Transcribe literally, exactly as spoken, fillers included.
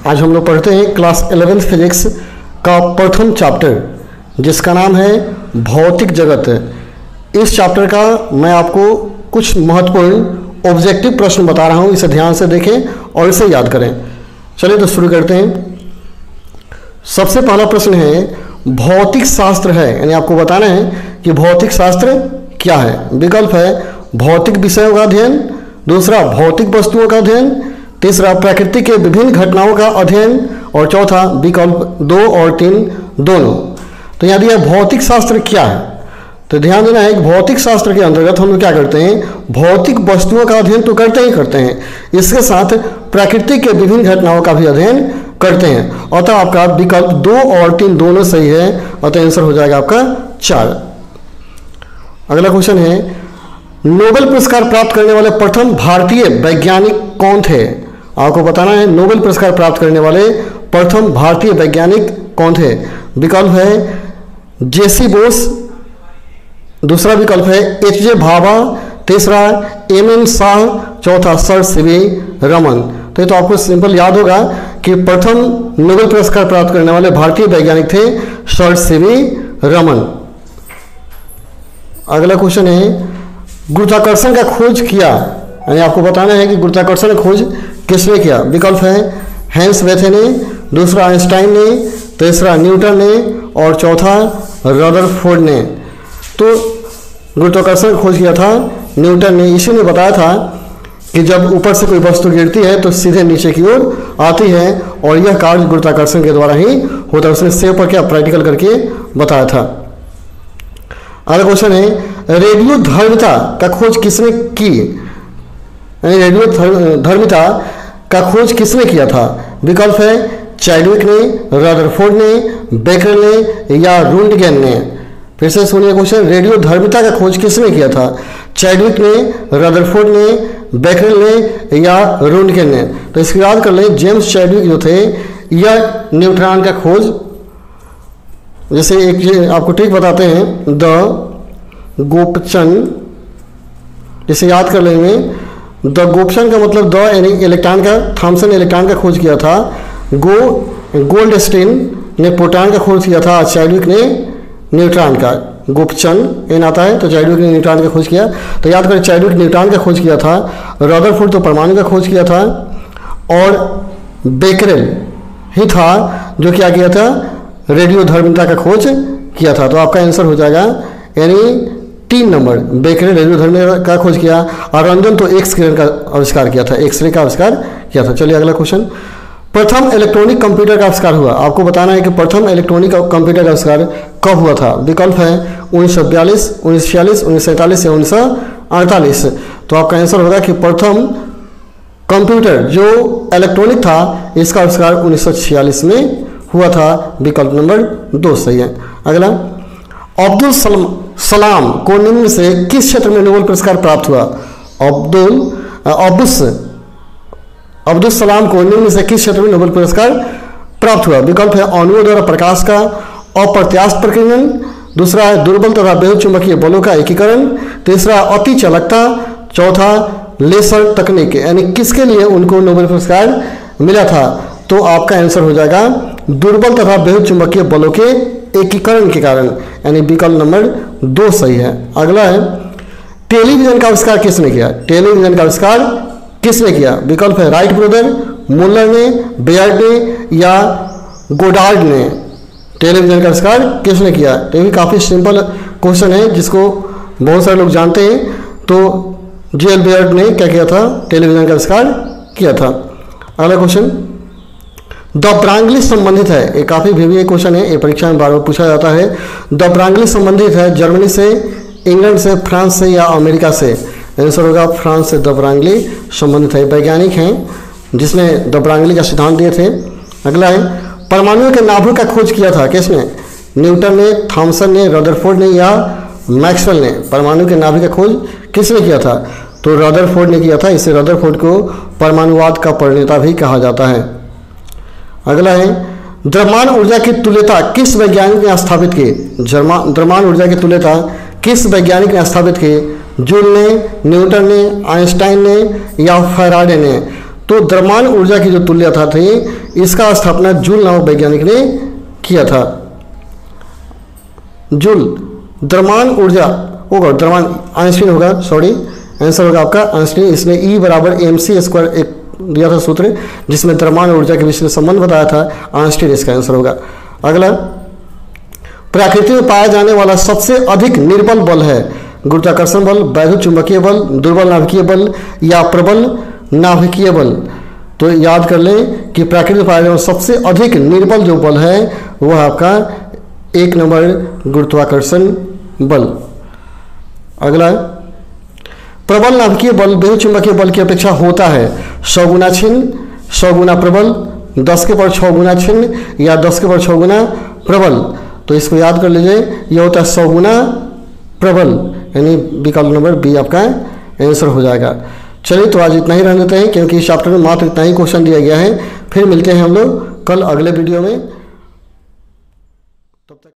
आज हम लोग पढ़ते हैं क्लास इलेवेंथ फिजिक्स का प्रथम चैप्टर जिसका नाम है भौतिक जगत। इस चैप्टर का मैं आपको कुछ महत्वपूर्ण ऑब्जेक्टिव प्रश्न बता रहा हूँ, इसे ध्यान से देखें और इसे याद करें। चलिए तो शुरू करते हैं। सबसे पहला प्रश्न है भौतिक शास्त्र है, यानी आपको बताना है कि भौतिक शास्त्र क्या है। विकल्प है भौतिक विषयों का अध्ययन, दूसरा भौतिक वस्तुओं का अध्ययन, तीसरा प्रकृति के विभिन्न घटनाओं का अध्ययन और चौथा विकल्प दो और तीन दोनों। तो यहाँ दिया भौतिक शास्त्र क्या है, तो ध्यान देना है कि भौतिक शास्त्र के अंतर्गत हम लोग क्या करते हैं, भौतिक वस्तुओं का अध्ययन तो करते ही करते हैं, इसके साथ प्रकृति के विभिन्न घटनाओं का भी अध्ययन करते हैं। अतः आपका विकल्प दो और तीन दोनों सही है, अतः आंसर हो जाएगा आपका चार। अगला क्वेश्चन है नोबेल पुरस्कार प्राप्त करने वाले प्रथम भारतीय वैज्ञानिक कौन थे। आपको बताना है नोबेल पुरस्कार प्राप्त करने वाले प्रथम भारतीय वैज्ञानिक कौन थे। विकल्प है जेसी बोस, दूसरा विकल्प है एच जे भाभा, तीसरा एम एन शाह, चौथा सर सी वी रमन। तो ये तो आपको सिंपल याद होगा कि प्रथम नोबेल पुरस्कार प्राप्त करने वाले भारतीय वैज्ञानिक थे सर सी वी रमन। अगला क्वेश्चन है गुरुत्वाकर्षण का खोज किया, यानी आपको बताना है कि गुरुत्वाकर्षण का खोज किसने किया। विकल्प है हेंस वेथे ने, दूसरा आइंस्टाइन ने, तीसरा न्यूटन ने और चौथा रदरफोर्ड ने। तो गुरुत्वाकर्षण खोज किया था न्यूटन ने। इसी ने बताया था कि जब ऊपर से कोई वस्तु गिरती है तो सीधे नीचे की ओर आती है और यह कार्य गुरुत्वाकर्षण के द्वारा ही होता है। उसने सेव पर क्या प्रैक्टिकल करके बताया था। अगला क्वेश्चन है रेडियो धर्मिता का खोज किसने की, रेडियो धर्मिता का खोज किसने किया था। विकल्प है चैडविक ने, रदरफोर्ड ने, बेकर ने या रूंटगेन ने। फिर से सुनिए क्वेश्चन, रेडियो धर्मिता का खोज किसने किया था। चैडविक ने, रदरफोर्ड ने, बेकर ने या रूंटगेन ने। तो इसको याद कर लें, जेम्स चैडविक जो थे यह न्यूट्रॉन का खोज, जैसे एक आपको ट्रिक बताते हैं द गोपचन, जिसे याद कर लेंगे। द गोपचन का मतलब द यानी इलेक्ट्रॉन का, थॉमसन ने इलेक्ट्रॉन का खोज किया था, गो गोल्डस्टीन ने प्रोटॉन का खोज किया था, चैडविक ने न्यूट्रॉन का। गोपचन एन आता है तो चैडविक ने न्यूट्रॉन का खोज किया। तो याद करें चैडविक न्यूट्रॉन का खोज किया था, रदरफोर्ड तो परमाणु का खोज किया था और बेकरेल ही था जो क्या किया था, रेडियो धर्मिता का खोज किया था। तो आपका आंसर हो जाएगा यानी तीन नंबर, बेकरेल रेडियो धर्मिता का खोज किया और रंजन तो एक्स किरण का आविष्कार किया था, एक्सरे का आविष्कार किया था। चलिए अगला क्वेश्चन, प्रथम इलेक्ट्रॉनिक कंप्यूटर का आविष्कार हुआ। आपको बताना है कि प्रथम इलेक्ट्रॉनिक कंप्यूटर का आविष्कार कब हुआ था। विकल्प है उन्नीस सौ बयालीस, उन्नीस सौ छियालीस, उन्नीस सौ सैंतालीस या उन्नीस सौ अड़तालीस। तो आपका आंसर होगा कि प्रथम कंप्यूटर जो इलेक्ट्रॉनिक था इसका आविष्कार उन्नीस सौ छियालीस में हुआ था। विकल्प नंबर दो सही है। अगला, अब्दुल सलाम को निम्न से किस क्षेत्र में नोबेल पुरस्कार प्राप्त हुआ। अब्दुल अब्दुस अब्दुल सलाम को निम्न से किस क्षेत्र में नोबेल पुरस्कार प्राप्त हुआ। विकल्प है अणुओं द्वारा प्रकाश का अप्रत्यास्थ प्रकीर्णन, दूसरा है दुर्बल तथा बेहद चुंबकीय बलों का एकीकरण, तीसरा अति चालकता, चौथा लेसर तकनीक। यानी किसके लिए उनको नोबेल पुरस्कार मिला था। तो आपका आंसर हो जाएगा दुर्बल तथा बेहद चुंबकीय बलों के एकीकरण के कारण, यानी विकल्प नंबर दो सही है। अगला है टेलीविजन का आविष्कार किसने किया। टेलीविजन का आविष्कार किसने किया। विकल्प है राइट ब्रदर, मुल्लर ने, बेयर्ड ने या गोडार्ड ने। टेलीविजन का आविष्कार किसने किया। तो ये भी काफ़ी सिंपल क्वेश्चन है जिसको बहुत सारे लोग जानते हैं। तो जी एल बेयर्ड ने क्या किया था, टेलीविजन का आविष्कार किया था। अगला क्वेश्चन, द ब्रांगली संबंधित है, ये काफ़ी भी क्वेश्चन है, ये परीक्षा में बार बार पूछा जाता है। द ब्रांगली संबंधित है जर्मनी से, इंग्लैंड से, फ्रांस से या अमेरिका से। आंसर होगा फ्रांस से द ब्रांगली संबंधित है। वैज्ञानिक हैं जिसने द ब्रांगली का सिद्धांत दिए थे। अगला है परमाणुओं के नाभिक का खोज किया था किसने। न्यूटन ने, थॉमसन ने, रदरफोर्ड ने या मैक्सवेल ने। परमाणु के नाभिक का खोज किसने किया था। तो रदरफोर्ड ने किया था। इसे रदरफोर्ड को परमाणुवाद का प्रणेता भी कहा जाता है। अगला है द्रव्यमान ऊर्जा की तुल्यता किस वैज्ञानिक ने स्थापित की। द्रव्यमान ऊर्जा की तुल्यता किस वैज्ञानिक ने स्थापित की। जूल ने, न्यूटन ने, आइंस्टाइन ने या फैराडे ने। तो द्रव्यमान ऊर्जा की जो तुल्यता थी इसका स्थापना जूल नामक वैज्ञानिक ने किया था। जूल द्रव्यमान ऊर्जा होगा, द्रव्यमान आइंस्टीन होगा, सॉरी आंसर होगा आपका आइंस्टीन। इसने ई बराबर एम सी स्क्वायर एक दिया था सूत्र, जिसमें द्रव्यमान ऊर्जा के विषय में संबंध बताया था, आइंस्टीन इसका आंसर होगा। अगला, प्रकृति में पाया जाने वाला सबसे अधिक निर्बल बल है गुरुत्वाकर्षण बल, वैद्युत चुंबकीय बल, दुर्बल नाभिकीय बल या प्रबल नाभिकीय बल। तो याद कर लें कि प्रकृति में पाया जाने वाला सबसे अधिक निर्बल जो बल है वह आपका एक नंबर गुरुत्वाकर्षण बल। अगला, प्रबल नाभिकीय बल वैद्युत चुंबकीय बल की अपेक्षा होता है सौ गुना छिन्न, सौ गुना प्रबल, दस के पर छः गुना छिन्न या दस के पर छः गुना प्रबल। तो इसको याद कर लीजिए, यह होता है सौ गुना प्रबल, यानी विकल्प नंबर बी आपका आंसर हो जाएगा। चलिए तो आज इतना ही रहने देते हैं, क्योंकि इस चैप्टर में मात्र इतना ही क्वेश्चन दिया गया है। फिर मिलते हैं हम लोग कल अगले वीडियो में। तब तक